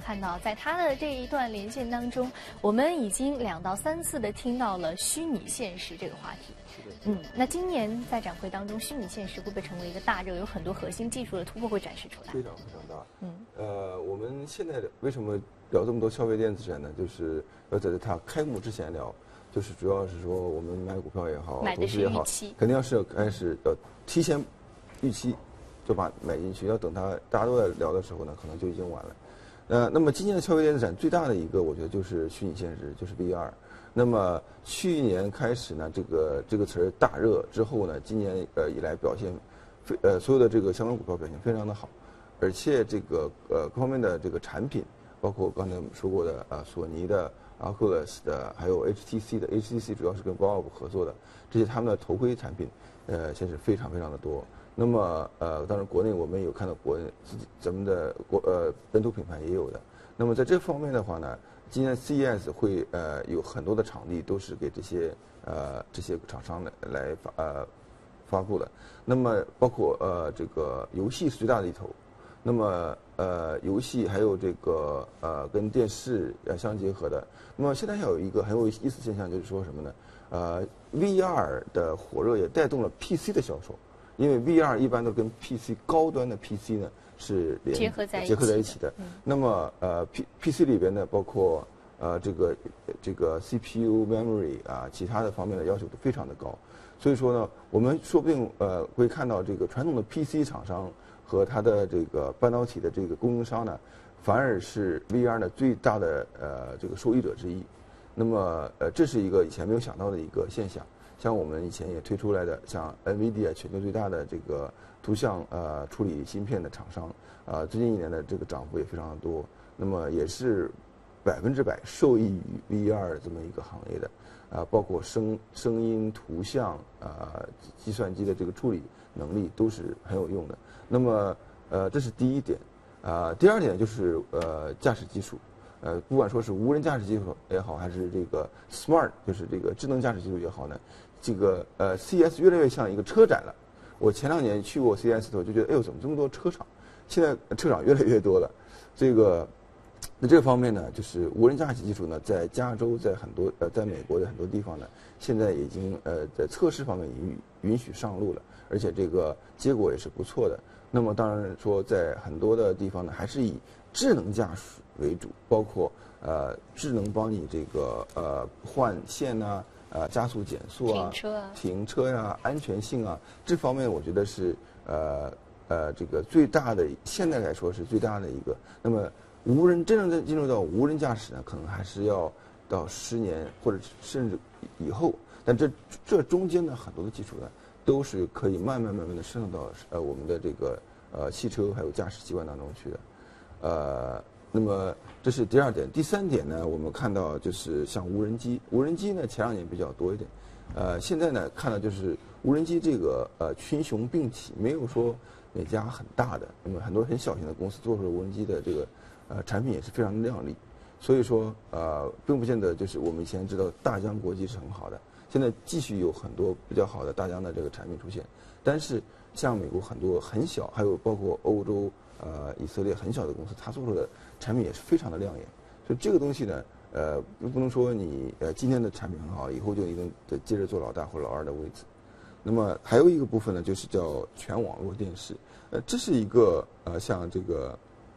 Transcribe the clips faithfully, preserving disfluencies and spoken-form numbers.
看到，在他的这一段连线当中，我们已经两到三次的听到了虚拟现实这个话题。嗯，那今年在展会当中，虚拟现实会不会成为一个大热？有很多核心技术的突破会展示出来。 非常非常大。 嗯， 呃，我们现在为什么聊这么多消费电子展呢？就是要在它开幕之前聊，就是主要是说我们买股票也好，投资也好，肯定要是要开始要提前预期，就把买进去。要等它大家都在聊的时候呢，可能就已经晚了。呃，那么今年的消费电子展最大的一个，我觉得就是虚拟现实，就是 V R。那么去年开始呢，这个这个词儿大热之后呢，今年呃以来表现，非呃所有的这个相关股票表现非常的好，而且这个呃各方面的这个产品，包括刚才我们说过的呃索尼的、Oculus 的，还有 H T C 的 ，H T C 主要是跟 Valve 合作的，这些他们的头盔产品，呃现在是非常非常的多。那么呃当然国内我们有看到国内自己咱们的国呃本土品牌也有的。那么在这方面的话呢，今年 C E S 会呃有很多的场地都是给这些呃这些厂商来来发呃发布的。那么包括呃这个游戏是最大的一头，那么呃游戏还有这个呃跟电视呃相结合的。那么现在还有一个很有意思的现象，就是说什么呢？呃 V R 的火热也带动了 P C 的销售，因为 V R 一般都跟 P C 高端的 P C 呢。是连结合在结合在一起的。 嗯、 那么呃 P P C 里边呢，包括呃这个这个 C P U memory 啊，其他的方面的要求都非常的高。所以说呢，我们说不定呃会看到这个传统的 P C 厂商和它的这个半导体的这个供应商呢，反而是 V R 的最大的呃这个受益者之一。那么呃这是一个以前没有想到的一个现象。像我们以前也推出来的，像 NVIDIA 全球最大的这个图像呃处理芯片的厂商，呃最近一年的这个涨幅也非常的多，那么也是百分之百受益于 V R 这么一个行业的，啊、呃、包括声声音、图像啊、呃、计算机的这个处理能力都是很有用的。那么呃这是第一点，啊、呃、第二点就是呃驾驶技术。呃，不管说是无人驾驶技术也好，还是这个 smart， 就是这个智能驾驶技术也好呢，这个呃 C E S 越来越像一个车展了。我前两年去过 C E S 的时候，就觉得哎呦，怎么这么多车厂？现在车厂越来越多了。这个那这方面呢，就是无人驾驶技术呢，在加州，在很多呃，在美国的很多地方呢，现在已经呃在测试方面允允许上路了，而且这个结果也是不错的。那么当然说，在很多的地方呢，还是以智能驾驶为主，包括呃智能帮你这个呃换线呐、呃加速减速啊、 停车啊、 停车呀、啊、安全性啊这方面，我觉得是呃呃这个最大的，现在来说是最大的一个。那么无人真正的进入到无人驾驶呢，可能还是要到十年或者甚至以后，但这这中间的很多的技术呢，都是可以慢慢慢慢的渗入到呃我们的这个呃汽车还有驾驶习惯当中去的。呃，那么这是第二点。第三点呢，我们看到就是像无人机，无人机呢前两年比较多一点，呃，现在呢看到就是无人机这个呃群雄并起，没有说哪家很大的，那么很多很小型的公司做出的无人机的这个呃产品也是非常的亮丽，所以说呃并不见得就是我们以前知道大疆国际是很好的，现在继续有很多比较好的大疆的这个产品出现，但是像美国很多很小，还有包括欧洲。呃，以色列很小的公司，它做出的产品也是非常的亮眼。所以这个东西呢，呃，不能说你呃今天的产品很好，以后就一定得接着做老大或老二的位置。那么还有一个部分呢，就是叫全网络电视。呃，这是一个呃像这个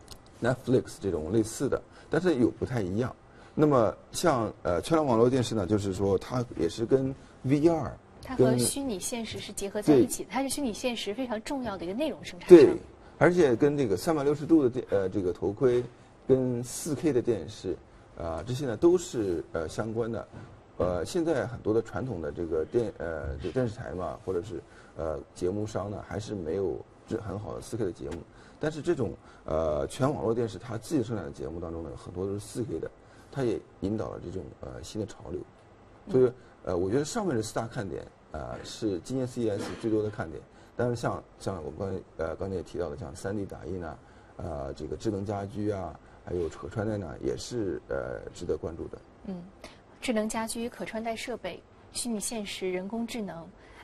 Netflix 这种类似的，但是有不太一样。那么像呃全网络电视呢，就是说它也是跟 V R， 它和虚拟现实是结合在一起的，它是虚拟现实非常重要的一个内容生产商。 对。而且跟这个三百六十度的电呃这个头盔，跟四 K 的电视，啊、呃、这些呢都是呃相关的。呃，现在很多的传统的这个电呃这电视台嘛，或者是呃节目商呢，还是没有这很好的四 K 的节目。但是这种呃全网络电视，它自己生产的节目当中呢，很多都是四 K 的，它也引导了这种呃新的潮流。所以呃，我觉得上面的四大看点啊、呃，是今年 C E S 最多的看点。但是像像我们刚才呃刚才也提到的，像三 D 打印啊，呃这个智能家居啊，还有可穿戴呢，也是呃值得关注的。 嗯，智能家居、可穿戴设备、虚拟现实、人工智能，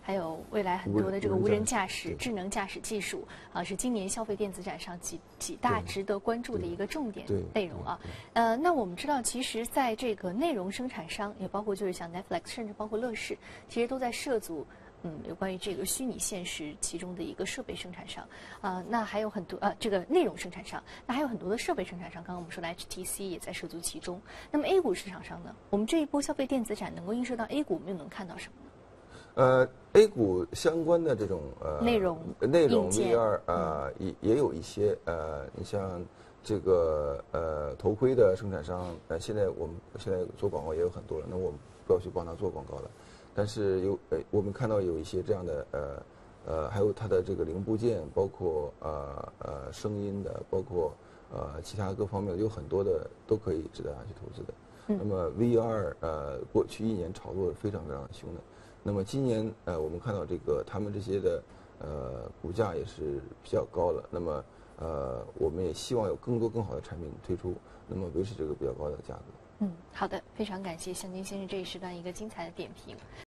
还有未来很多的这个无人驾驶、 对智能驾驶技术啊，是今年消费电子展上几几大值得关注的一个重点内容啊。呃，那我们知道，其实在这个内容生产商，也包括就是像 Netflix， 甚至包括乐视，其实都在涉足。嗯，有关于这个虚拟现实其中的一个设备生产商，啊、呃，那还有很多呃，这个内容生产商，那还有很多的设备生产商。刚刚我们说的 H T C 也在涉足其中。那么 A 股市场上呢，我们这一波消费电子展能够映射到 A 股，我们又能看到什么呢？ 呃 ，A 股相关的这种呃内容内容 V R 呃也也有一些呃，你像这个呃头盔的生产商，呃，现在我们现在做广告也有很多了，那我们不要去帮他做广告了。但是有呃，我们看到有一些这样的呃呃，还有它的这个零部件，包括呃呃声音的，包括呃其他各方面的，有很多的都可以值得大家去投资的。 嗯、 那么 V R 呃，过去一年炒作的非常非常凶的。那么今年呃，我们看到这个他们这些的呃股价也是比较高了。那么呃，我们也希望有更多更好的产品推出，那么维持这个比较高的价格。 嗯，好的，非常感谢向军先生这一时段一个精彩的点评。